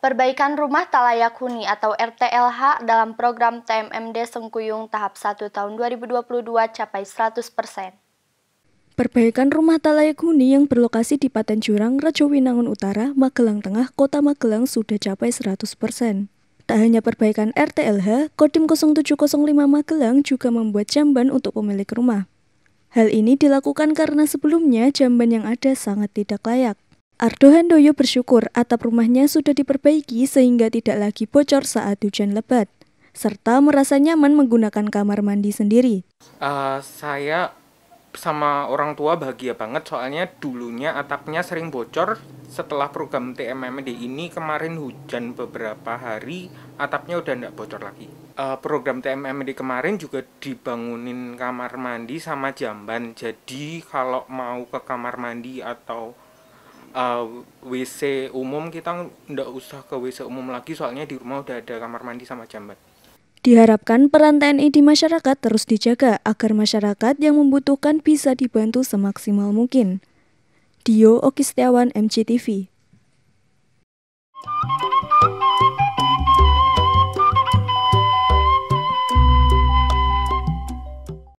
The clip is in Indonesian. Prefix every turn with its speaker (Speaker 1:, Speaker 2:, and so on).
Speaker 1: Perbaikan rumah tak layak huni atau RTLH dalam program TMMD Sengkuyung tahap 1 tahun 2022 capai 100%.
Speaker 2: Perbaikan rumah tak layak huni yang berlokasi di Paten Jurang, Rejo Winangun Utara, Magelang Tengah, Kota Magelang sudah capai 100%. Tak hanya perbaikan RTLH, Kodim 0705 Magelang juga membuat jamban untuk pemilik rumah. Hal ini dilakukan karena sebelumnya jamban yang ada sangat tidak layak. Ardo Handoyo bersyukur atap rumahnya sudah diperbaiki sehingga tidak lagi bocor saat hujan lebat, serta merasa nyaman menggunakan kamar mandi sendiri.
Speaker 3: Saya sama orang tua bahagia banget soalnya dulunya atapnya sering bocor. Setelah program TMMD ini kemarin hujan beberapa hari, atapnya udah nggak bocor lagi. Program TMMD kemarin juga dibangunin kamar mandi sama jamban. Jadi kalau mau ke kamar mandi atau WC umum kita nggak usah ke WC umum lagi soalnya di rumah udah ada kamar mandi sama jamban.
Speaker 2: Diharapkan peran TNI di masyarakat terus dijaga agar masyarakat yang membutuhkan bisa dibantu semaksimal mungkin. Dio Oki Setiawan, MCTV.